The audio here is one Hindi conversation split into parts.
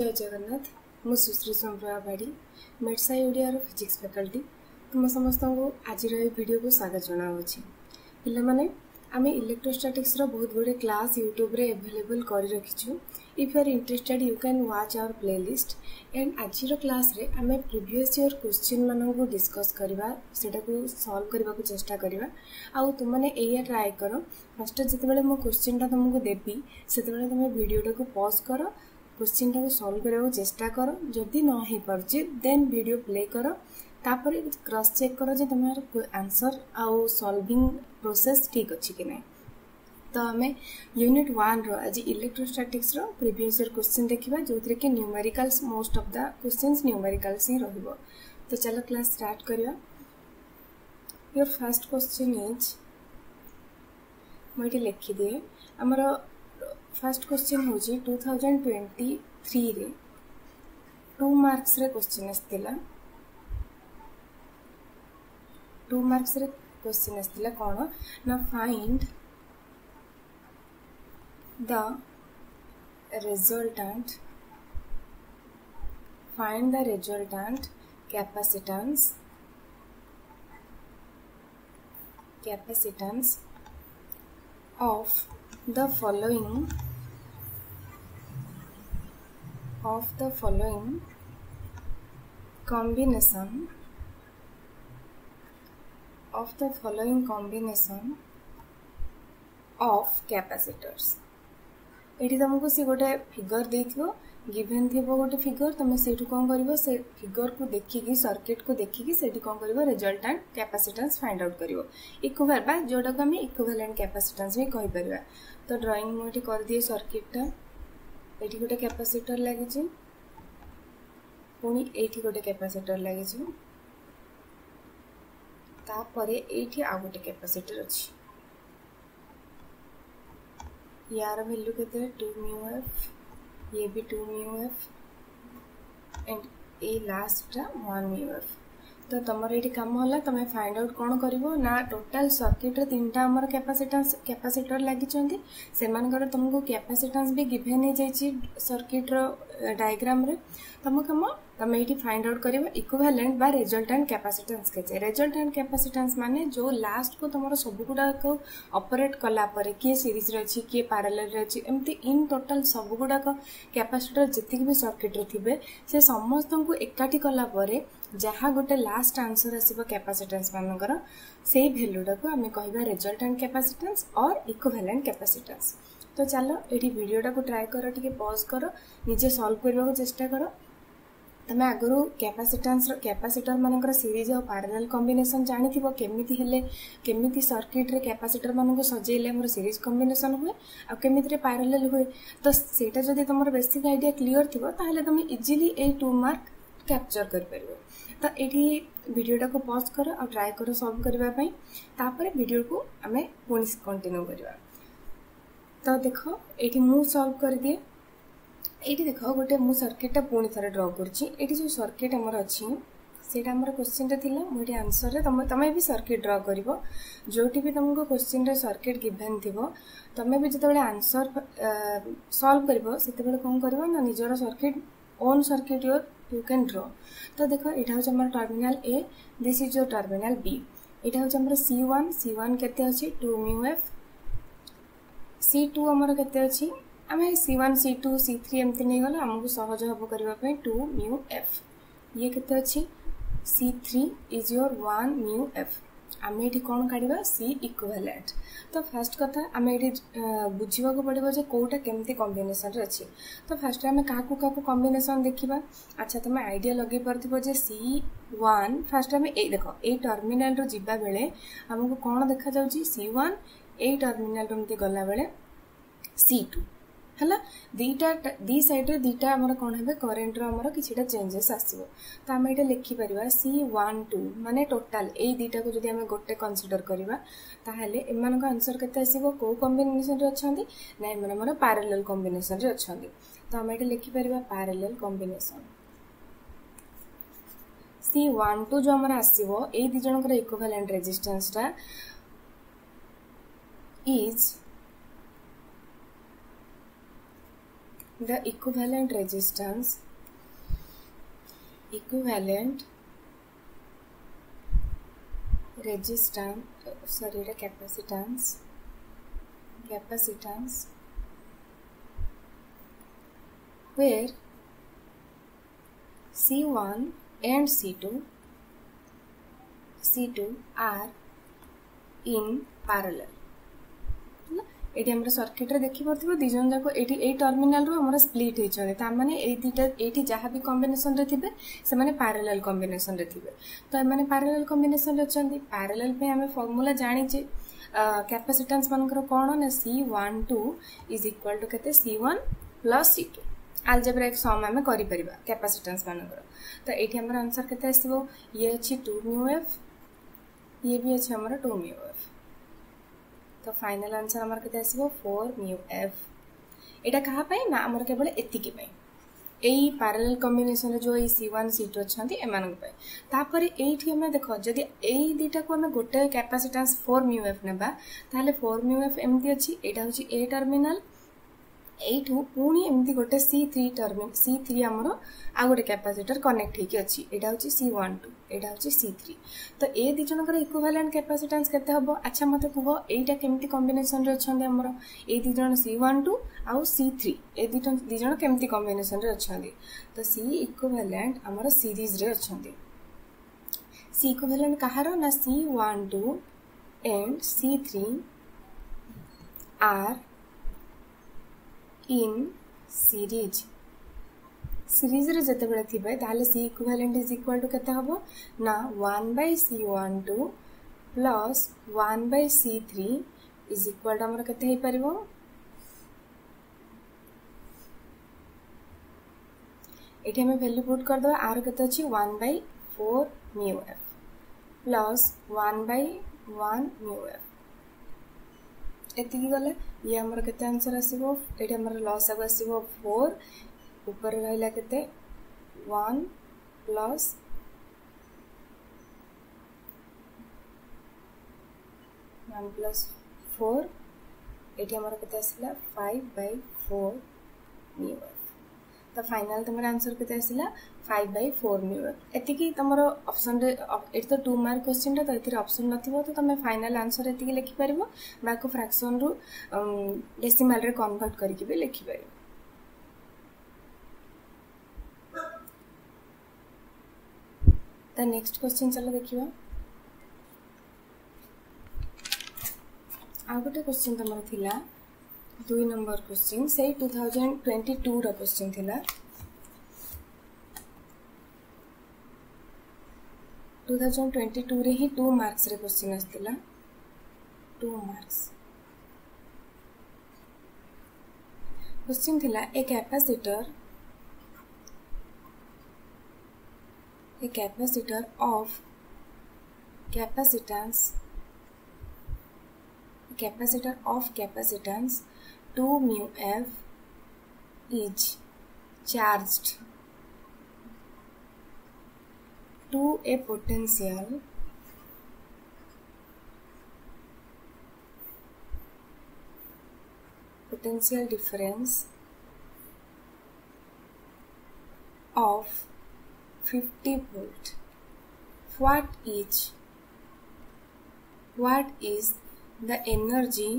जय जगन्नाथ मु सुश्री सोमप्रभा बाड़ी मेडसाई ओडिया फिजिक्स फैकल्टी तुम समस्त को आज वीडियो को स्वागत जनावुछि पिला माने आमे इलेक्ट्रोस्टैटिक्स रो बहुत गुडे क्लास यूट्यूब रे अवेलेबल कर रखिछु। If you are interested you can watch our playlist and आज रो क्लास रे आमे प्रीवियस ईयर क्वेश्चन मानन को डिस्कस करबा सेटा को सॉल्व करबा को चेष्टा करबा आ तुम माने एया ट्राई करो। फर्स्ट जते बेले मो क्वेश्चन ता तुमको देबी सेते बेले तुम वीडियो को पॉज करो क्वेश्चन को सॉल्व करने चेष्टा कर जदि न हो पार्ची देन वीडियो प्ले कर तापर क्रॉस चेक कर जे तुम्हार आंसर आउ सॉल्विंग प्रोसेस ठीक अच्छी कि नहीं। तो आम यूनिट 1 रो आज इलेक्ट्रोस्टैटिक्स रो प्रीवियस ईयर क्वेश्चन देखिबा जोथरे कि numericals most of the questions numericals ही रहइबो। तो चलो क्लास स्टार्ट करिया। योर फर्स्ट क्वेश्चन इज मोइटे लिखि दिए हमर फर्स्ट क्वेश्चन हूँ 2023 रे 2 मार्क्स रे क्वेश्चन आसतिला 2 मार्क्स रे क्वेश्चन आसतिला कोन ना find the resultant capacitance of the following combination of capacitors। एठी तुमको से गोटे फिगर देथिबो गिवन थिबो गोटे फिगर तुम सेठु कोन करबो से फिगर को देखिकी सर्किट को देखिकी सेठी कोन करबो रिजल्टेंट कैपेसिटेंस फाइंड आउट करबो इक्विवेलेंट बा जोटा को हम इक्विवेलेंट कैपेसिटेंस भी कहि परबा। तो ड्राइंग मोठी कर दिए सर्किट टा एठी गोटे कैपेसिटर लागि छि पुनी एठी गोटे कैपेसिटर लागि छि ता परे एठी आ गोटे कैपेसिटर अछि यार वैल्यू केते 2 म्यू एफ ये भी 2 mu F and a last 1 mu F. तो तुमर ये काम होला तुम फाइंड आउट कौन करिवो ना टोटल सर्किट रे तीनटा हमर कैपेसिटर लागि चंदी से मानकर तुमको कैपेसिटेंस भी गिवन हे जाई छि सर्किट रो डायग्राम रे तुम ये फाइंड आउट करिवो इक्विवेलेंट बा रिजल्टेंट कैपेसिटेंस के रिजल्टेंट कैपेसिटेंस माने जो लास्ट को तुमरो सब गुडा को ऑपरेट कला परे के सीरीज रे अछि के पैरेलल रे अछि एम्ति इन टोटल सब गुडा को कैपेसिटर जति भी सर्किट रे थिबे से समस्त को एकाठी कला परे जहाँ गोटे लास्ट आंसर आसीबो कैपेसिटेंस मानकर से वैल्यूटा को आमे कहबा रिजल्टेंट कैपेसिटेंस और इक्विवेलेंट कैपेसिटेंस। तो चलो एठी वीडियोटा को ट्राई करो टिके पॉज करो निजे सॉल्व करबा को चेष्टा करो। तमे आगरो कैपेसिटर मानकर सीरीज और पैरेलल कॉम्बिनेशन जानिथिबो केमिति सर्किट रे कैपेसिटर मानको सजेइले हमर सीरीज कॉम्बिनेशन हुए आ केमिति रे पैरेलल हुए। तो सेटा जदि तमर बेसिक आईडिया क्लियर थिबो ताहले तमे इजीली ए 2 मार्क कैप्चर कर परबो। तो एठी वीडियोटा को पॉज करो और ट्राई करो सॉल्व करबा पई तापर वीडियो को हमें पुनी कंटिन्यू करबा। तो देखो एठी मु सॉल्व कर दिए एठी देखो गोटे मु सर्किट टा पुनी थरे ड्रा करछि एठी जो सर्किट हमर अछि सेटा हमर क्वेश्चन रे थिला मोठी आंसर रे तमे भी सर्किट ड्रा करिवो जोटी भी तुमको क्वेश्चन रे सर्किट गिवन थिबो तमे भी जते बेले आंसर सॉल्व करिवो सेते बेले कोन करिवो ना निजर circuit own circuit you can draw. तो देखो एटा हो हमर terminal A this is your terminal B एटा हो हमर C1 केते अछि 2 म्यू एफ C2 हमर केते अछि आमे C1 C2 C3 एमति नै गला हमहु सहज हबो करबा पे 2 म्यू एफ ये केते अछि C3 is your 1 mu F आमे एठी कोन काढिबा C इक्विवेलेंट। तो फर्स्ट कथा आमे एठी बुझिबा को पड़िबो जे कोटा केमति कॉम्बिनेशन रे अछि। तो फर्स्ट आमे काकू कॉम्बिनेशन देखिबा। अच्छा तमे आईडिया लगे परथिबो जे C1 फर्स्ट आमे ए देखो ए टर्मिनल रो जिबा बेले हमको कोन देखा जाउची C1 ए टर्मिनल रो मते गला बेले C2 हला दी साइड रे दीटा हमर कोन हेबे करंट रो हमर किछिटा चेंजेस आसीबो। तो हम एटा लिखि परिबा C12 माने टोटल ए दीटा को जदि हम गोटे कंसीडर करिबा ताहले एमान को आंसर केते आसीबो को कॉम्बिनेशन रे अछंदी ना एमान हमर पैरेलल कॉम्बिनेशन रे अछंदी। तो हम एटा लिखि परिबा पैरेलल कॉम्बिनेशन C12 जो हमर आसीबो ए दी जणकर इक्विवेलेंट रेजिस्टेंस टा is the equivalent resistance capacitance where C1 and C2 are in parallel. ये हम सर्किट रे देखि पड़थिबो दि जन जाको एटी ए टर्मिनल रो हमर स्प्लिट हे छने ता माने ए दिटा एटी जहा भी कॉम्बिनेशन रे थिबे से माने पैरेलल कॉम्बिनेशन रे थिबे तो ए माने पैरेलल कॉम्बिनेशन रे छथि पैरेलल पे हमें फार्मूला जानि जे कैपेसिटेंस मानकर कोन ना C12 इज इक्वल टू केते C1 प्लस C2 अलजेब्रिक सम हमें करि परिबा कैपेसिटेंस मानकर तो एठी हमर आंसर केते आसीबो ये अछि 2 μf ये भी अछि हमर 2 μf तो फाइनल आंसर हमर केते आसीबो 4 μf एटा कहा पई ना हमर केवल एतिकी पई एई पैरेलल कॉम्बिनेशन जो ए C1 C2 अछंती एमान पई तापर एठी हम देखो जदी एई दीटा को हम गोटे कैपेसिटेंस 4 μf नेबा ताले 4 μf एमती अछि एटा होछि ए टर्मिनल एठू पुणी एमती गोटे C3 हमरो आ गोटे कैपेसिटर कनेक्ट हेकी अछि एटा होछि C12 एटा होछि C3 तो ए दि जनकर इक्विवेलेंट कैपेसिटेंस केते हबो अच्छा मते कहबो एटा केमती कॉम्बिनेशन रे अछंती हमरो ए दि जन C12 आ C3 ए दि जन केमती कॉम्बिनेशन रे अछंती तो C इक्विवेलेंट हमरो सीरीज रे अछंती C इक्विवेलेंट कहारो ना C12 and C3 are in series रे जते बेले थिबे ताले C equivalent is equal to केते हबो ना 1/C12 plus 1/C3 is equal to हमर केते हे परिबो एठी हम वैल्यू पुट कर दो आर केते अछि 1/4 μf प्लस 1/1 μf एति गले ये हमर केते आंसर आसीबो एठी हमर लॉस आसीबो 4 ऊपर रहला केते 1 प्लस 4 एठी हमर केते आसीला 5/4 μf तो फाइनल तमर आंसर केते आसीला 5/4 μf एति की तमर ऑप्शन रे एत तो 2 मार्क क्वेश्चन रे तो एतिर ऑप्शन नथिबो तो तमे फाइनल आंसर एति की लिखि परिबो बाको फ्रैक्शन रु डेसिमल रे कन्वर्ट करिकि भी लिखि परिबो तो नेक्स्ट क्वेश्चन चलो देखिबा आ गोटे क्वेश्चन तमर थिला 2 नंबर क्वेश्चन से 2022 रा क्वेश्चन थिला 2022 रे ही 2 मार्क्स रे क्वेश्चन आस्तिला 2 मार्क्स क्वेश्चन थिला a capacitor of capacitance 2 μf is charged to a potential difference of 50 volt. What is the energy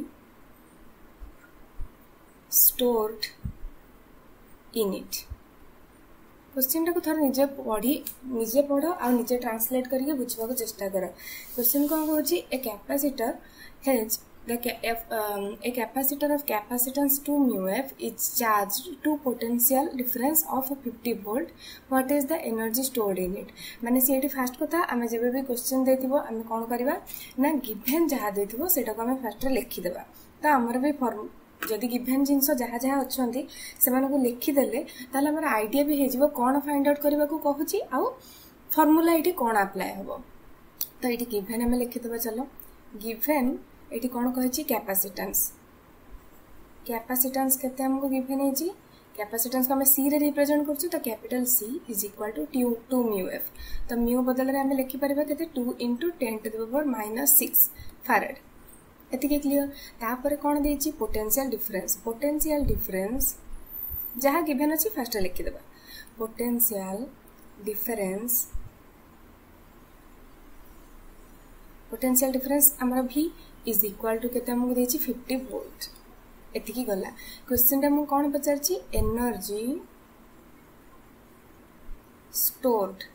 stored in it? Question टाको थोड़ा निजे पढ़ो आ निजे ट्रांसलेट करके बुझवा को चेष्टा करो क्वेश्चन कोन होची a capacitor has a capacitor of capacitance 2 μf is charged to potential difference of 50 volt. What is the energy stored in it? माने सेठी फास्ट कथा आमे जेबे भी क्वेश्चन देथिबो आमे कोन करबा ना गिवन जहा देथिबो सेटा को आमे फास्ट लिखि देबा तो हमर भी फॉर्म जदि गिवन जिंस जहा जहा अछंती से माने को लिखि देले ताले हमर आईडिया भी हे जिवो कोन फाइंड आउट करबा को कहूची आ फार्मूला एठी कोन अप्लाई होबो तो एठी गिवन हमें लिखि देबा चलो गिवन एटी कोन कहछि कैपेसिटेंस केते हमको गिवन है जी कैपेसिटेंस को हम सी रे रिप्रेजेंट करछु तो capital C is equal to 2 μf तो म्यू बदल रे हम लिखि परबा केते 2 * 10⁻⁻⁶ फैराड एति के क्लियर तापर कोन देछि पोटेंशियल डिफरेंस जहाँ गिवन अच्छी फास्ट लिखिदेवा पोटेंशियल डिफरेंस आमर V इज इक्वाल टू केते हमको देछि 50 वोल्ट एतिकी गला क्वेश्चन टा मु कोन पचारछि energy stored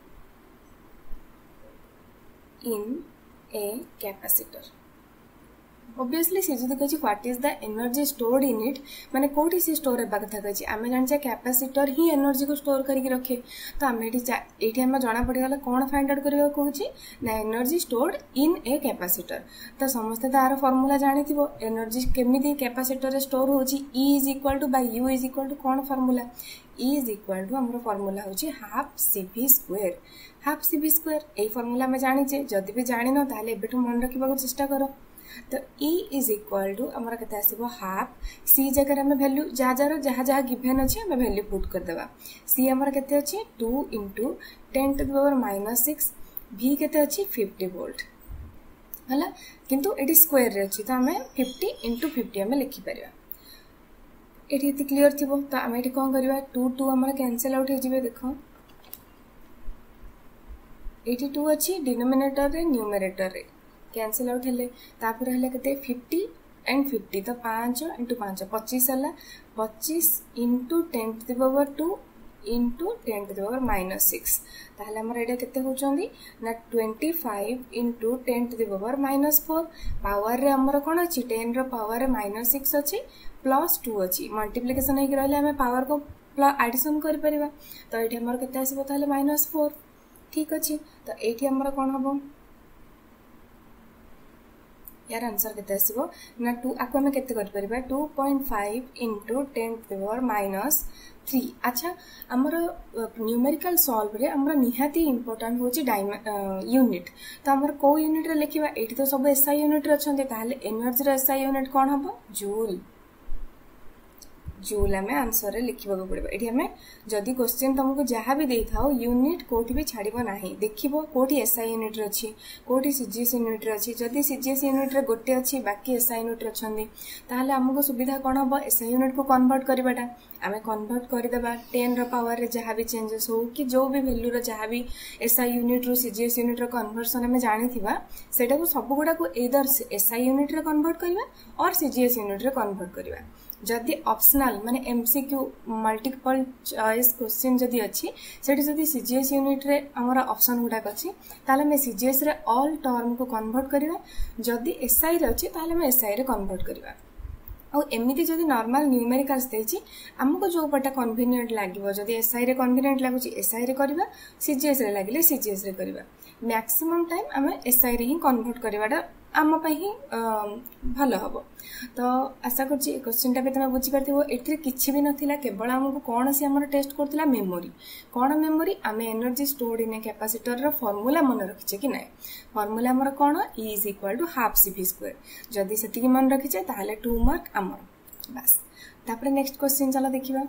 in a capacitor obviously से जो कहछि what is the energy stored in it माने कोठी से स्टोर हेबा कथा कहछि आमे जानछे कैपेसिटर ही एनर्जी को स्टोर करके रखे तो आमे एठी हम जाना पड़ी गला कोन फाइंड आउट करबा कहछि ना energy stored in a capacitor तो समस्त तार फार्मूला जानिथिबो एनर्जी केमिति कैपेसिटर रे स्टोर होछि E is equal to by U is equal to कोन formula E is equal to हमरो फार्मूला होछि half CV square half CV square ए फार्मूला में जानिछे जदी भी जानि न ताले एबेठु मन रखिबा को चेष्टा करो तो E इज इक्वल टू आमर केते आसीबो हाफ C जगह रे वैल्यू जहाँ गिवन अछि हम वैल्यू पुट कर देबा C आमर केते अछि 2 * 10 टू द पावर -6 V केते अछि 50 वोल्ट हला किंतु एटी स्क्वायर रे अछि तो हमें 50 * 50 हमें लिखि परिबा एटी इति क्लियर थिबो तो हमें एटी कोन करबा 2 2 आमर कैंसिल आउट हे जिवे देखो 82 अछि डिनोमिनेटर रे न्यूमरेटर रे कैंसिल आउट हेले तापर हेले कते 50 एंड 50 तो 5 * 5 25 हला 25 * 10 to the power 2 * 10 to the power -6 ताहले हमर एटा केते होचोंदी ना 25 * 10 टू द पावर -4 पावर रे हमर कोन अछि 10 रो पावर रे -6 अछि +2 अछि मल्टीप्लिकेशन हे रहले हमें पावर को एडिशन कर परिबा तो एठी हमर केते आसीबो ताहले -4 ठीक अछि तो एठी हमर कोन हबो यार आंसर केते आसीबो ना 2 आको हम केते कर परिबा 2.5 * 10 टू द पावर -3 अच्छा हमर न्यूमेरिकल सॉल्व रे हमर निहाती इंपोर्टेंट होची यूनिट तो हमर को यूनिट रे लिखिबा एठी तो सब एसआई यूनिट रे अछंते ताहले एनर्जी रे एसआई यूनिट कोन हबो जूल हमें आंसर रे लिखिबा को पड़िबा एठी हमें जदी क्वेश्चन तुमको जहां भी देई थाओ यूनिट कोठी भी छाड़िबो नाही देखिबो कोठी एसआई यूनिट रे अछि कोठी सीजीएस यूनिट रे अछि जदी सीजीएस यूनिट रे गोटे अछि बाकी एसआई यूनिट रे अछंदी ताहले हमको सुविधा कोन हबो एसआई यूनिट को कन्वर्ट करिबाटा आमे कन्वर्ट कर देबा 10 रो पावर रे जहां भी चेंजेस हो कि जो भी वैल्यू रो जहां भी एसआई यूनिट रो सीजीएस यूनिट रो कन्वर्जन हमें जानिथिबा सेटा को सब गुडा को एदर एसआई यूनिट रे कन्वर्ट करबा और सीजीएस यूनिट रे कन्वर्ट करबा जदि ऑप्शनल माने एमसीक्यू मल्टीपल चॉइस क्वेश्चन जदि अछि सेठी जदि सीजीएस यूनिट रे हमरा ऑप्शन गुडा अछि ताले मैं सीजीएस रे ऑल टर्म को कन्वर्ट करबा जदि एसआई रे अछि ताले मैं एसआई रे कन्वर्ट करबा और एमिति जदि नॉर्मल न्यूमेरिकल्स देछि हमको जो पटा कन्वीनियंट लागिवो जदि एसआई रे कन्वीनियंट लागुछि एसआई रे करबा सीजीएस रे लागिले सीजीएस रे करबा मैक्सिमम टाइम हमें एसआई रे ही कन्वर्ट करबाडा आम ही भल हम तो आशा कर क्वेश्चन टाइम तुम बुझीपार एथि किसी भी नाला केवल आमको कौन सी आम टेस्ट करता मेमोरी कौन मेमोरी आम energy stored in a capacitor formula मन रखीचे कि ना फॉर्मूला आमर कौन E is equal to half CV square जदि से मन रखीचे ताहले 2 मार्क आमर बस तापर नेक्स्ट क्वेश्चन चलो देखिबा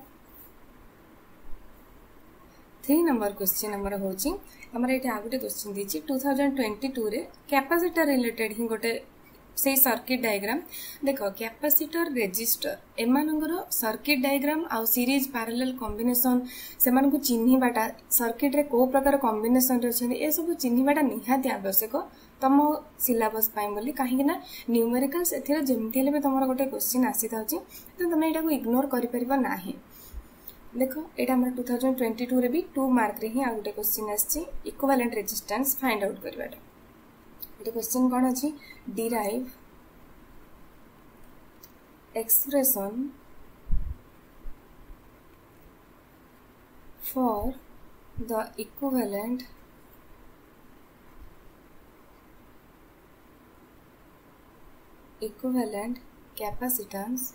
3 नंबर क्वेश्चन हमर होची हमर एटा आ गुटे क्वेश्चन दिछि 2022 रे कैपेसिटर रिलेटेड ही गोटे से सर्किट डायग्राम देखो कैपेसिटर रेजिस्टर एमानंगर सर्किट डायग्राम आ सीरीज पैरेलल कॉम्बिनेशन से मान को चिन्हिबाटा सर्किट रे को प्रकार कॉम्बिनेशन रे छनि ए सब चिन्हिबाटा निहाती आवश्यक तम सिलेबस पाई बोली कहीं ना न्यूमेरिकल्स एथिरे जेमति हेले तमरा गोटे क्वेश्चन आसी थाउची तो तमे एटा को इग्नोर करि परिबा नाही देखो एटा हमर 2022 रे भी 2 मार्क रे ही आ गोटे क्वेश्चन आछि इक्विवेलेंट रेजिस्टेंस फाइंड आउट करबाटा एटा क्वेश्चन कोन अछि derive expression for the equivalent capacitance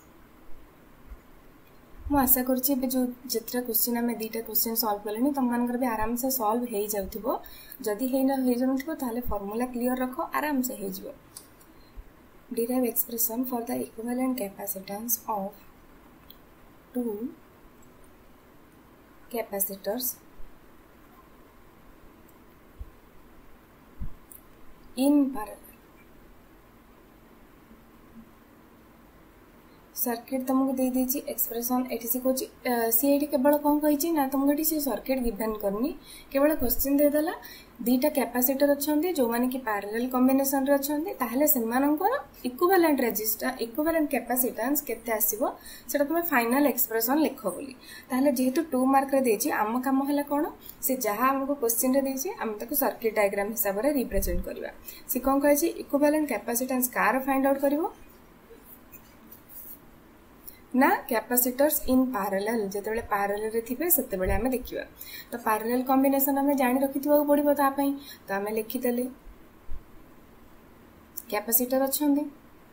मु आशा करछि जो जितरा क्वेश्चन हमें दीटा क्वेश्चन सॉल्व करलेनी तुम मानकर भी आराम से सॉल्व हे जाउथिबो जदी हे न हे जनुथिबो ताले फार्मूला क्लियर रखो आराम से हे जिवो derive expression for the equivalent capacitance of two capacitors in parallel circuit तुमको दे दीची एक्सप्रेशन एटी सी कहूँ सी ये केवल कौन कही ना तुमको ये सर्किट गिवन करनी केवल क्वेश्चन देदेला दीटा कैपेसिटर अच्छा जो मैंने कि पैरेलल कॉम्बिनेशन रे अच्छा ताहले सेमानंकर इक्विवेलेंट रेजिस्टेंस इक्विवेलेंट कैपेसिटेंस केते आसीबो सेटा तुम फाइनल एक्सप्रेशन लिख बोली ताहले जेहेतु 2 मार्क रे देची आम काम हैला कोन से जहां हमको क्वेश्चन रे देची हम ताको सर्किट डायग्राम हिसाब रे रिप्रेजेंट करबा से कोन कहै छी इक्विवेलेंट कैपेसिटेंस कार फाइंड आउट करबो ना कैपेसिटर्स इन पैरेलल जेतेबेले पैरेलल रे थिबे सेतेबेले हमें देखिबा तो पैरेलल कॉम्बिनेशन हमें जानि रखिथिबा पड़िबो ता पई तो हमें लिखि देले कैपेसिटर अछंदी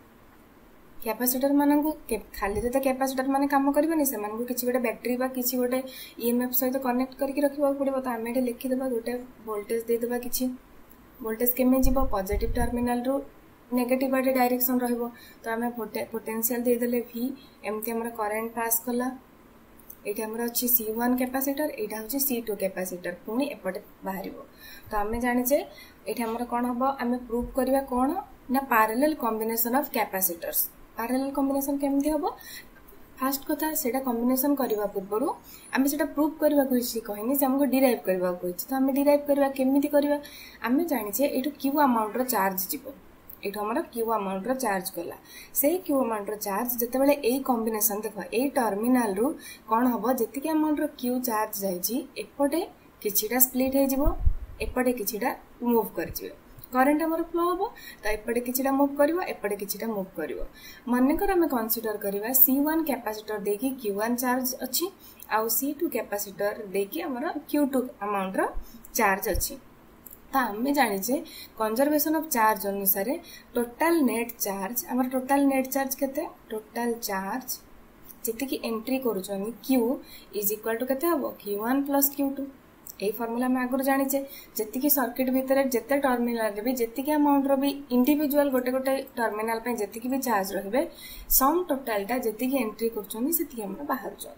कैपेसिटर मानन को खाली रे तो कैपेसिटर माने काम करबेनी से मानन को किछि गोटे बैटरी बा किछि गोटे ईएमएफ सहित कनेक्ट करके रखिबा पड़िबो तो हमें लिखि देबा गोटे वोल्टेज दे देबा किछि वोल्टेज केमे जीवो पॉजिटिव टर्मिनल रो नेगेटिव आड़े डायरेक्शन रहिबो तो हमें पोटेंशियल दे देले v एमती हमर करंट पास कला एठी हमर अछि C1 कैपेसिटर एटा होछि C2 कैपेसिटर पुनी एपटे बाहरिबो तो हमें जानि जे एठी हमर कोन हबो हमें प्रूव करबा कोन ना parallel combination of capacitors parallel combination केमती हबो फास्ट कथा सेटा कॉम्बिनेशन करबा पूर्वरु हमें सेटा प्रूव करबा कोइछि कहनी से हमको डिराइव करबा कोइछि तो हमें डिराइव करबा केमिति करबा हमें जानि जे एठु क्यू अमाउंट रो चार्ज जीवो एठो हमर क्यू अमाउंट रो चार्ज कला से क्यू अमाउंट रो चार्ज जतेबेले एई कॉम्बिनेशन देखो एई टर्मिनल रो कोन हबो जतिके अमाउंट रो क्यू चार्ज जाईची एपटे किछिटा स्प्लिट हे जिवो एपटे किछिटा मूव कर जिवो करंट हमर फ्लो हबो त एपटे किछिटा मूव करबो एपटे किछिटा मूव करबो माने कर हमें कंसीडर करबा C1 कैपेसिटर देकी Q1 चार्ज अछि आ C2 कैपेसिटर देकी हमर Q2 अमाउंट रो चार्ज अछि ता हमें जानि जे कंजर्वेशन ऑफ चार्ज अनुसार टोटल नेट चार्ज हमर टोटल नेट चार्ज केते टोटल चार्ज जति की एंट्री करूछनी Q इज इक्वल टू केते हबो Q1 प्लस Q2 ए फार्मूला में आगर जानि जे जति की सर्किट भीतर जते टर्मिनल रे भी जति की अमाउंट रो भी इंडिविजुअल गोटे गोटे टर्मिनल पे जति की भी चार्ज रहबे सम टोटलटा जति की एंट्री करूछनी सेति हम बाहर जाउ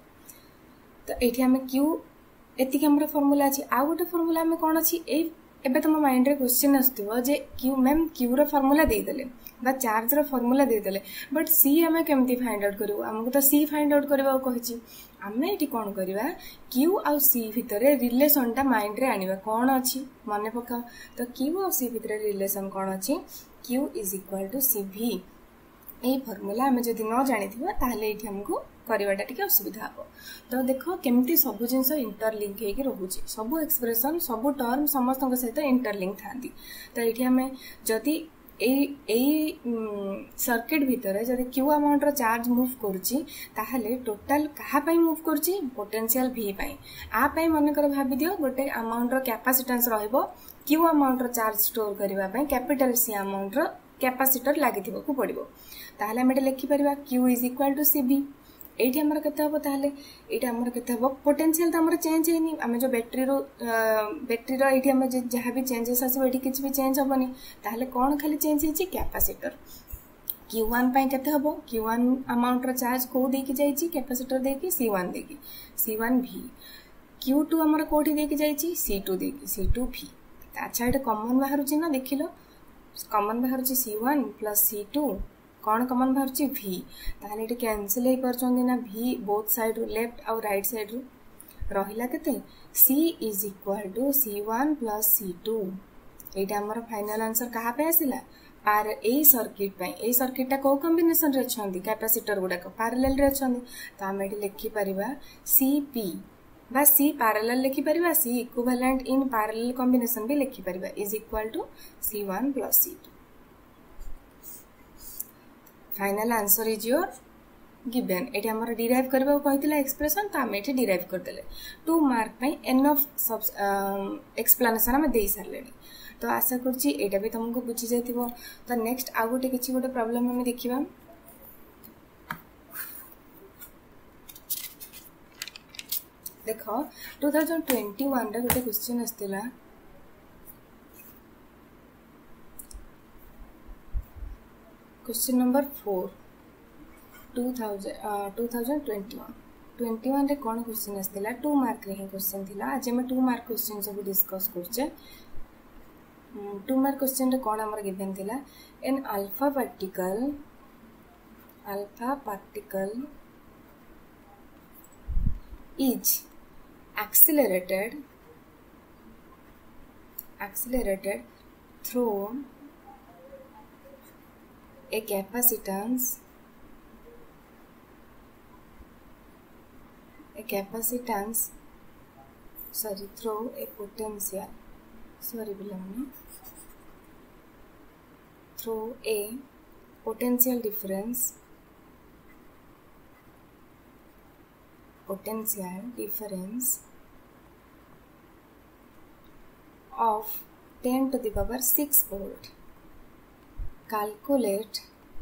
तो एठी हमें Q एति की हमर फार्मूला अछि आ गोटे फार्मूला में कोन अछि ए एबे तुम माइंड रे क्वेश्चन आस्तबो जे क्यू मैम क्यू रो फार्मूला दे देले बा चार्ज रो फार्मूला दे देले बट सी हमें केमती फाइंड आउट करबो हमको तो सी फाइंड आउट करबा कहिछि हमें एठी कोन करबा क्यू आ सी भितरे रिलेशन ता माइंड रे आनिबा कोन अछि माने पका तो क्यू आ सी भितरे रिलेशन कोन अछि Q is equal to cv ए फार्मूला हमें जदि न जानिथिबा ताहले एठी हमको करवाटा टिके असुविधा हो तो देखो केमती सब जिनस इंटरलिंक हेकि रहउची सब एक्सप्रेशन सब टर्म समस्त सहित इंटरलिंक थांती तो एठी हमें जदि ए सर्किट भितर जदि क्यू अमाउंट रो चार्ज मूव करूची ताहले टोटल कहा पई मूव करूची पोटेंशियल v पई आ पई मन कर भाबी दियो गोटे अमाउंट रो कैपेसिटेंस रहइबो क्यू अमाउंट रो चार्ज स्टोर करबा पई कैपिटल सी अमाउंट रो कैपेसिटर लागिथिबो को पड़िबो ताहले हम एटा लिखि परबा q is equal to cv एठी हमर केते हबो ताहले एटा हमर केते हबो पोटेंशियल त हमर चेंज हेनी हम जो बैटरी रो एठी हम जहा भी चेंजेस आसी एठी किछ भी चेंज होबनी ताहले कोन खाली चेंज हेची कैपेसिटर Q1 पई केते हबो Q1 अमाउंट रो चार्ज को देकी जाईची capacitor देकी C1 देकी C1 v Q2 हमर कोठी देकी जाईची C2 देकी C2 v अच्छा एटा कॉमन बाहरुची ना देखिलो कॉमन बाहरुची C1 प्लस C2 कौन कॉमन बाहर v ताहले एटी कैंसिल हे परचोंदी ना v बोथ साइड लेफ्ट और राइट साइड रहिला केते c is equal to C1 plus C2 एटा हमर फाइनल आंसर कहा पे आसिला पार ए सर्किट पे ए सर्किट ता को कॉम्बिनेशन रे छंदी कैपेसिटर गुडा को पैरेलल रे छंदी त हम एटी लिखि परिबा cp बा c पैरेलल लिखि परिबा c equivalent in parallel combination भी लिखि परिबा is equal to C1 plus C2 final answer is your given एटी हमर डिराइव करबा कहितला एक्सप्रेशन त हम एटी डिराइव कर देले 2 मार्क पई एन ऑफ एक्सप्लेनेशन हम देई सरलेनी तो आशा करछि एटा भी तुमको बुझी जायतिबो तो नेक्स्ट आ गोटे किछि गोटे प्रॉब्लम हम देखिबा देखो 2021 रे गोटे क्वेश्चन आस्तिला क्वेश्चन नंबर 4 2021 रे कोन क्वेश्चन आस्तिला 2 मार्क रे क्वेश्चन थिला आज हम 2 मार्क क्वेश्चन सब डिस्कस करछे 2 मार्क क्वेश्चन रे कोन हमर गिवन थिला an alphabetical alpha particle is accelerated through a capacitance through a potential through a potential difference of 10 to the power 6 volt. Calculate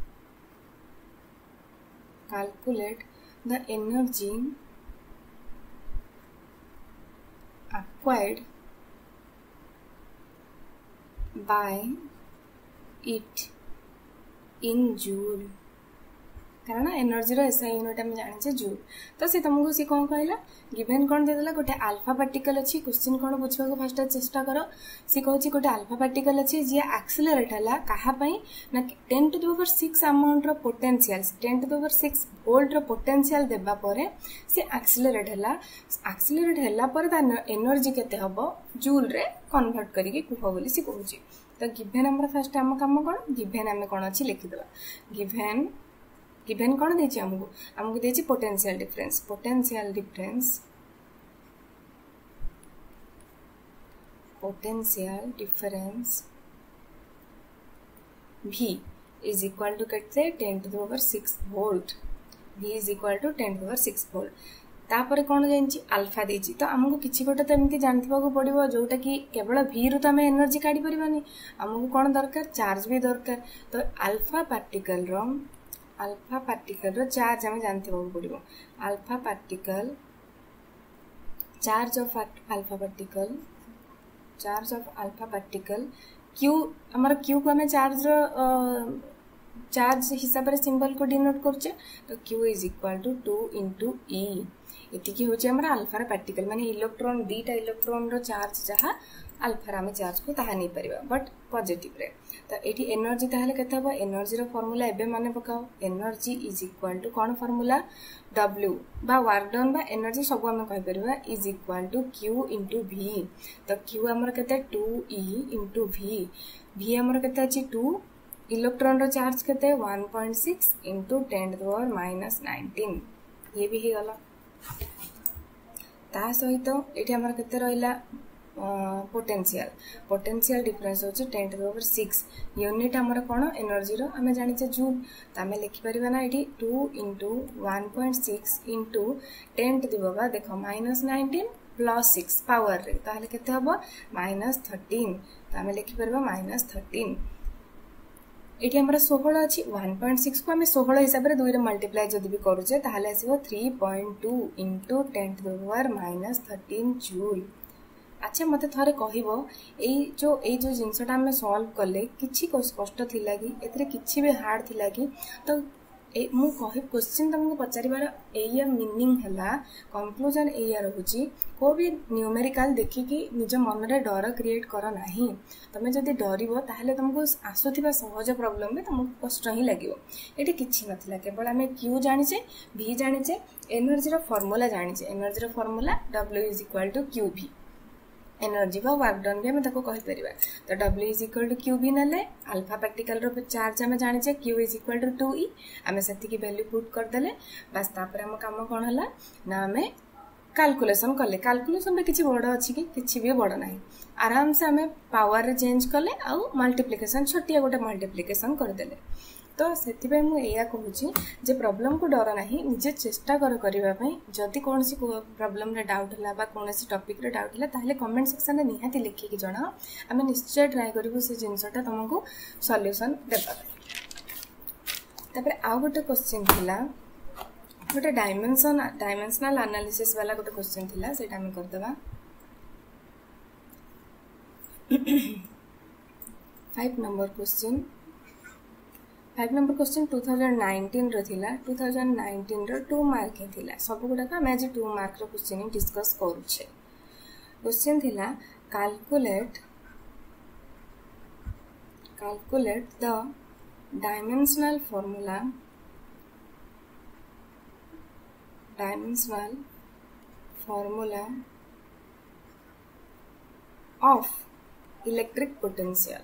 the energy acquired by it in joule. कारण एनर्जी एसआई यूनिट आम जाने जूल तो सी तुमको सी कौन कहला गिवेन कौन देदेला गोटे आल्फा पार्टिकल अच्छी क्वेश्चन कौन बुझा फास्ट चेष्टा कर सी कहूँ गोटे आल्फा पार्टिकल अच्छी जी एक्सिलरेट है कहापाई ना 10 to the power 6 अमाउंट potential 10 to the power 6 volt potential देबा परे सी एक्सिलरेट है एनर्जी केते हबो जूल रे कन्वर्ट करके कुह बोली सी कहूँ तो गिवेन आम फास्ट आम कम कौन गिवेन आम कौन अच्छी लिखिदेवा गिवेन कौन देछि हमको देछि potential difference V is equal to केते 10 to the power 6 volt V is equal to 10 to the power 6 volt तापर कौन जानी अल्फा देछि तो हमको किछि गोटे तो एमती जानथिबा को पड़िबो जोटा कि केवल V रु तो हमें एनर्जी काढी परिबानी हमको कौन दरकार चार्ज भी दरकार तो अल्फा पार्टिकल रो चार्ज हमें जानते बहुत पड़ो charge of alpha particle Q हमारा क्यू को हमें चार्ज हिसाब से सिंबल को डिनोट करछे तो Q is equal to 2 into E एतिकी होचे हमरा अल्फा पार्टिकल माने इलेक्ट्रॉन दीटा इलेक्ट्रॉन रो चार्ज जहा अल्फा रे चार्ज को ताहा नहीं परिबा बट पॉजिटिव रे तो एठी एनर्जी ताहले केते हबो एनर्जी रो फार्मूला एबे माने पकाओ एनर्जी इज इक्वल टू कोन फार्मूला W बा वर्क डन बा एनर्जी सब हम कहि परबा is equal to Q into V तो Q हमर केते 2E into V हमर केते अछि 2 इलेक्ट्रॉन रो चार्ज केते 1.6 into 10 to the power -19 ये भी हे गला ता सहित एठी हमर केते रहला पोटेंशियल डिफरेंस होची 10 to the power 6 यूनिट हमर कोन एनर्जी रो हमें जानि छ जूल त हमें लिखि परिबा ना एठी 2 into 1.6 into 10 to the power देखो -19 plus 6 पावर रे ताले केते हबो -13 त हमें लिखि परिबा -13 एठी हमरा 16 अछि 1.6 को हमें 16 हिसाब रे 2 रे मल्टीप्लाई जदी भी करूचे ताले आसीबो 3.2 into 10 to the power -13 joule अच्छा मत थरे कहबो ए जो जिंसटा हमें सॉल्व कले किछि कष्ट थिला कि एतरे किछि भी हार्ड थिला कि तो मु कहि क्वेश्चन तुमको पचारिबार एया मीनिंग हला कंक्लूजन एया रहउची को भी न्यूमेरिकल देखि कि निज मन रे डर क्रिएट करो नाही तमे जदी डरिबो ताहले तुमको आसुथिबा सहज प्रॉब्लम में तुमको कष्ट ही लागिवो एठी किछि नथिला केवल हमें क्यू जानिचे V जानिचे एनर्जी रो फार्मूला जानिचे एनर्जी रो फार्मूला W = QV एनर्जी बा वर्क डन भी हम ताको कहि परिबा तो W = QV नले अल्फा पार्टिकल रो चार्ज हम जानि छै Q = 2E हमें सती की वैल्यू पुट कर देले बस तापर हम काम कोन हला ना हमें कैलकुलेशन करले कैलकुलेशन में किछि बड़ अछि कि किछि भी बड़ नाही आराम से हमें पावर रे चेंज करले आ मल्टीप्लिकेशन छोटिया गोटे मल्टीप्लिकेशन कर देले तो सेति पे मु एया कहूची जे प्रॉब्लम को डर नाही निजे चेष्टा करबा पई जदी कोनसी प्रॉब्लम रे डाउट हला बा कोनसी टॉपिक रे डाउट हला ताहले कमेंट सेक्शन रे निहाती लिखि कि जणा हमें निश्चय ट्राई करबो से जिंसटा तुमको सॉल्यूशन देबा तापर आ गोटे क्वेश्चन थिला गोटे डायमेंशनल एनालिसिस वाला गोटे क्वेश्चन थिला सेटा हम कर देबा 5 नंबर क्वेश्चन 5 नंबर क्वेश्चन 2019 रो थिला 2019 रो 2 मार्क थिला सब गुडा का मैं जे 2 मार्क रो क्वेश्चन डिस्कस करू छे क्वेश्चन थिला calculate the dimensional formula dimensional formula of electric potential.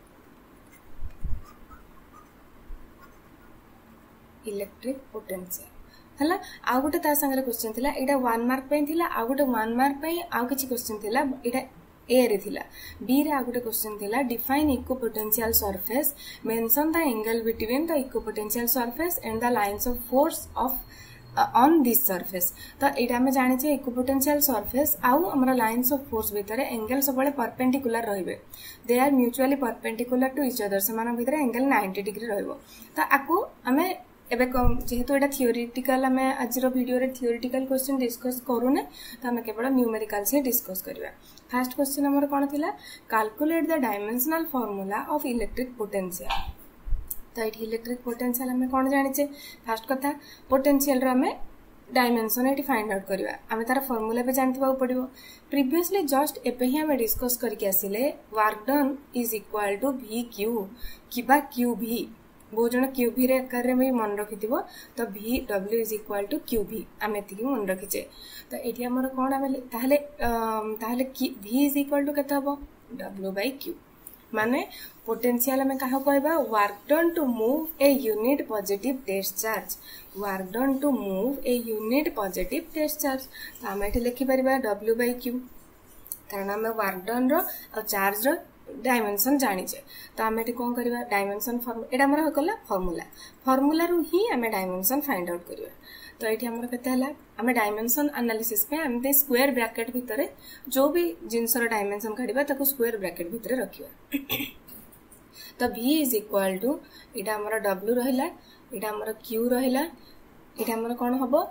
Electric potential हला आ गोटे ता संगे क्वेश्चन थिला एटा 1 मार्क पे थिला आ गोटे 1 मार्क पे आ किछि क्वेश्चन थिला एटा ए रे थिला बी रे आ गोटे क्वेश्चन थिला define equipotential surface mention the angle between the equipotential surface and the lines of force of on this surface तो एटा हम जानि छे इक्विपोटेंशियल सरफेस आउ हमर लाइंस ऑफ फोर्स भितर एंगल सबले परपेंडिकुलर रहबे they are mutually perpendicular to each other समान भितर एंगल 90 डिग्री रहबो तो आकु हमें एबे जेहेतु एटा थियोरिटिकल आम आज वीडियो रे थियोरिटिकल क्वेश्चन डिस्कस करूने तो आम केवल न्यूमेरिकल से डिस्कस करबा फर्स्ट क्वेश्चन हमर कोन थिला calculate the dimensional formula of electric potential तो ये इलेक्ट्रिक पोटेंशियल आम कोन जानि छे फर्स्ट कथा पोटेंशियल रो आम डायमेंशन एटी फाइंड आउट करबा आम तार फार्मूला पे जानथिबा पड़िबो प्रीवियसली जस्ट एबे ही आम डिस्कस करके आसिले work done is equal to v q किबा q v बहुत जन क्यू भी रे आकार रे मन रखि तो v w is equal to Q भी आम एति मन रखिचे तो ये आमर कौन आम ताहले v इज इक्वल टू केते हबो w बाय q माने पोटेंशियल आम कहा कहबा work done to move a unit positive test charge work done to move a unit positive test charge तो आम एठी लिखि परिबा w बाय q कारण आम वर्क डन रो और चार्ज रो डायमेंशन जानिचे तो आम ये कौन करवा डायमेंशन एटा हमर होकला फार्मूला रु ही आम डायमेंशन फाइंड आउट करवा तो ये हमर केते हला आम डायमेंशन एनालिसिस पे आम स्क्वायर ब्रैकेट भितर जो भी जिनसर डायमेंशन काढिबा ताको स्क्वायर ब्रैकेट भितर रखिबा तो v इज इक्वल टू एटा हमर w रहिला एटा हमर q रहिला एटा हमर कोन हबो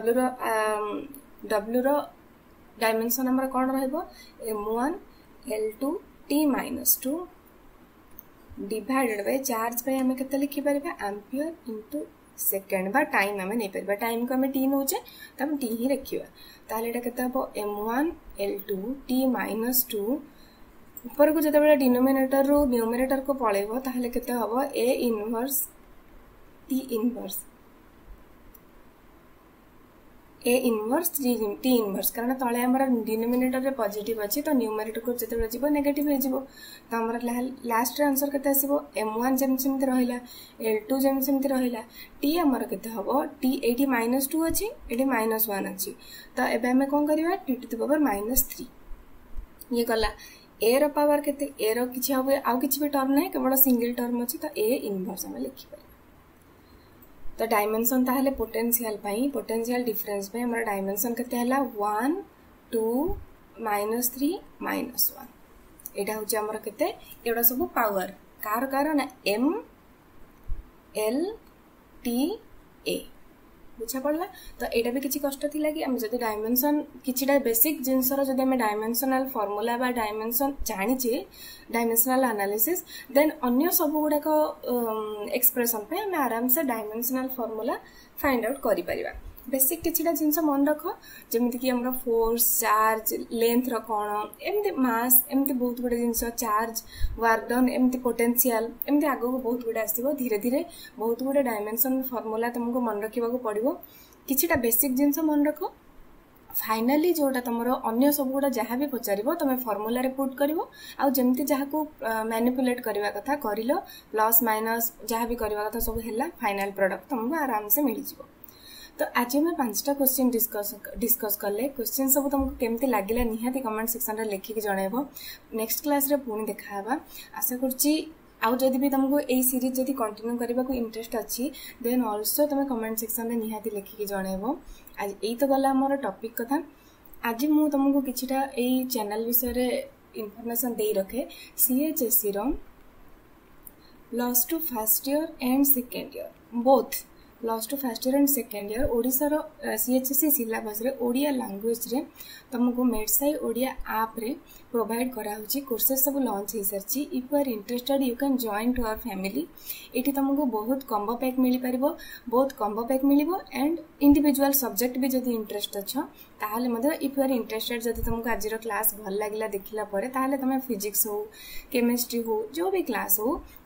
w रो डायमेंशन हमर कोन रहबो m1 l2 t -2 divided by charge पे हमें केते लिखि परबा एम्पियर इनटू सेकंड बा टाइम हमें नै परबा टाइम को हमें t नउचे त हम t ही रखिबा ताले एटा केते हबो m1 l2 t -2 ऊपर को जते बेला डिनोमिनेटर रो न्यूमरेटर को पळेबो ताले केते हबो a inverse t inverse A inverse T inverse कारण तले हमर डिनोमिनेटर रे पॉजिटिव अछि तो न्यूमरेटर को जते बेला जिवो नेगेटिव हे जिवो तो हमर लास्ट रे आंसर केते आसीबो m1 जेम सेमति रहिला l2 जेम सेमति रहिला t हमर केते हबो t एटी -2 अछि एटी -1 अछि तो एबे हम कोन करबा t टू द पावर -3 ये गला a रो पावर केते a रो किछि हबे आ किछि भी टर्म नै केवल सिंगल टर्म अछि तो a इनवर्स हम लिखि पर तो डायमेंशन ताहले पोटेंशियल पाई पोटेंशियल डिफरेंस पे हमरा डायमेंशन केते हला 1 2 -3 -1 एटा होचे हमरा केते एडा सब पावर कार कारण m l t a बुझा पड़ला तो एटा भी किछि कष्ट थिला कि हम जदी डायमेंशन किछिटा बेसिक जिंसर जदी हम डायमेंशनल फार्मूला बा डायमेंशन जानि जे डायमेंशनल एनालिसिस देन अन्य सब गुडा को एक्सप्रेशन पे हम आराम से डायमेंशनल फार्मूला फाइंड आउट करि परिबा बेसिक किछिटा जिंस मन रख जेमिति कि हमरा फोर्स चार्ज लेंथ रो कोन एमति मास एमति बहुत गुडा जिंस चार्ज वर्क डन एमति पोटेंशियल एमति आगो को बहुत गुडा आसीबो धीरे धीरे बहुत गुडा डायमेंशन फार्मूला तुमको मन रखिबा को पड़िबो किछिटा बेसिक जिंस मन रख फाइनली जोटा तुमरो अन्य सब गुडा जहा भी पचारिबो तमे फार्मूला रे पुट करिवो आ जेमति जहा को मैनिपुलेट करबा कथा करिलो प्लस माइनस जहा भी करबा कथा सब हेला फाइनल प्रोडक्ट तुमको आराम से मिल जिवो तो आज मैं 5टा क्वेश्चन डिस्कस करले क्वेश्चन सब तुमको केमती लागिला निहाती कमेंट सेक्शन रे लिखि के जणाइबो नेक्स्ट क्लास रे पुनी देखाबा आशा करछि आउ जदि भी तुमको ए सीरीज जदि कंटिन्यू करबा को इंटरेस्ट अछि देन आल्सो तुम कमेंट सेक्शन रे निहाती लिखि के जणाइबो आज एई तो गला हमर टॉपिक कथा आज मु तुमको किछिटा एई चैनल विषय रे इंफॉर्मेशन देई रखे सीएचएससी रो plus two first year and second year both plus two first year and second year Odisha रो सीएचएससी सिलेबस रे ओडिया लैंग्वेज रे तुमको मेडसाई ओडिया ऐप रे प्रोवाइड करा होची कोर्सेस सब लॉन्च हे सरची if you are interested you can join to our family एठी तुमको बहुत कॉम्बो पैक मिली परिबो बहुत कॉम्बो पैक मिलिबो एंड इंडिविजुअल सब्जेक्ट भी जदी इंटरेस्ट अछ ताहले मधे इफ यू आर इंटरेस्टेड जदी तुमको आज रो क्लास भल लागिला देखिला परे ताहले तमे फिजिक्स हो केमिस्ट्री हो जो भी क्लास हो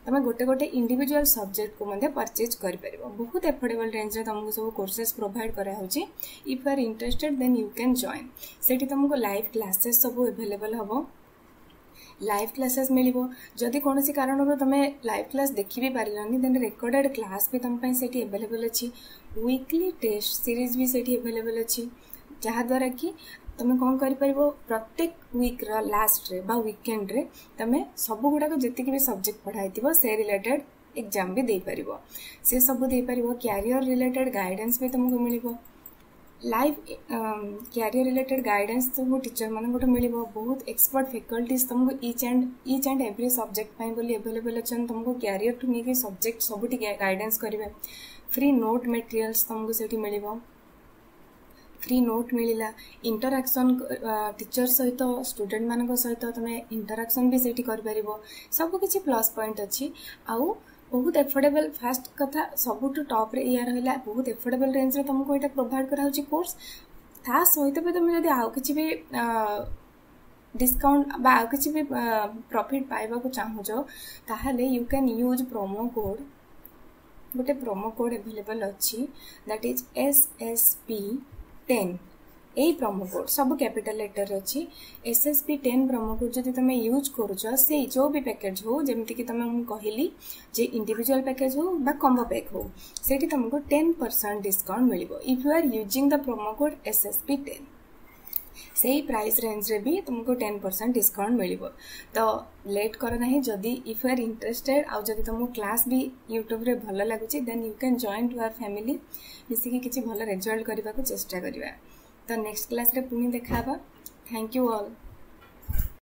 तुम गोटे गोटे इंडिविजुअल सब्जेक्ट को मध्य परचेज कर बहुत एफोर्डेबल रेंज रे तुमको सब कोर्सेस प्रोवाइड करा होची। If you are interested then you can join. सेठी तुमको लाइव क्लासेस सब अवेलेबल हबो, लाइव क्लासेस मिलिबो। जदि कौन सी कारण तुम लाइव क्लास देखि भी पारिलनी देन रिकॉर्डेड क्लास भी तुम पई सेठी अवेलेबल अछि। वीकली टेस्ट सीरीज भी सेठी अवेलेबल अछि, जहा द्वारा कि तुम कौन कर प्रत्येक वीक रो लास्ट रे बा वीकेंड रे तुम सब गुड़ाक जी भी सब्जेक्ट पढ़ाई से रिलेटेड एग्जाम भी दे पारिबो, से सब दे पारिबो। कैरियर रिलेटेड गाइडेंस भी तुमको मिलिबो, लाइव कैरियर रिलेटेड गाइडेंस तुमको टीचर मान मिलिबो। बहुत एक्सपर्ट फैकल्टीज तुमको ईच एंड एवरी सब्जेक्ट पाई बोली अवेलेबल अच्छा। तुमको कैरियर टू नहीं सब्जेक्ट सबुठी गाइडेंस करेंगे। फ्री नोट मटेरियल्स तुमको सेठी मिलिबो, फ्री नोट मिलिला। इंटरैक्शन टीचर सहित स्टूडेंट मान सहित तुम इंटरैक्शन भी सेठी कर परिबो। सब किछि प्लस पॉइंट अछि। आउ बहुत एफोर्डेबल फास्ट कथा सबुठु टॉप रे या रहला बहुत एफोर्डेबल रेंज रे तुमको एटा प्रोवाइड करा होची कोर्स। ता सहित भी तुम जदि आउ किछि भी डिस्काउंट बा आउ किछि भी प्रॉफिट पाइबा को चाहू जो ताहले you can use promo code. गोटे प्रोमो कोड अवेलेबल अच्छी दैट इज SSP10। यही प्रोमो कोड सब कैपिटल लेटर अच्छी। SSP10 प्रोमो कोड जब तुम यूज करुच से जो भी पैकेज हो जमती कि तुम कहली जे इंडिविजुअल पैकेज हो बा कॉम्बो पैक हो सेठी तुमको 10% डिस्काउंट मिलिबो if you are using the promo code SSP10। से प्राइस रेंज रे भी तुमको 10% डिस्काउंट मिलिबो। तो लेट करो नहीं, जदि इफ यू आर इंटरेस्टेड आउ जदि तुमको क्लास भी यूट्यूब रे भल लागुची then you can join to our family. मिसिकी किछि भल रिजल्ट करबा को चेष्टा करबा। तो नेक्स्ट क्लास रे पुनी देखा। Thank you all.